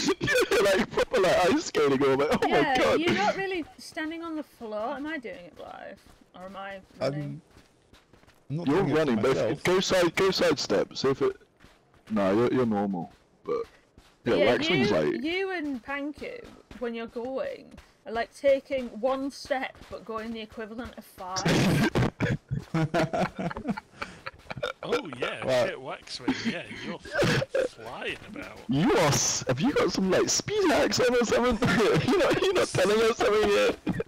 You're like proper like ice skating over. Oh my god. You're not really standing on the floor. Am I doing it live? Or am I running? I'm not You're doing it running, for but myself. go side step. See if it. No, you're normal, but yeah, Waxwing's like. You and Panku, when you're going, are like taking one step but going the equivalent of 5. Oh yeah, Well, shit, Waxwing, yeah, you're flying about. Have you got some like speed hacks on or something? you're not telling us something yet.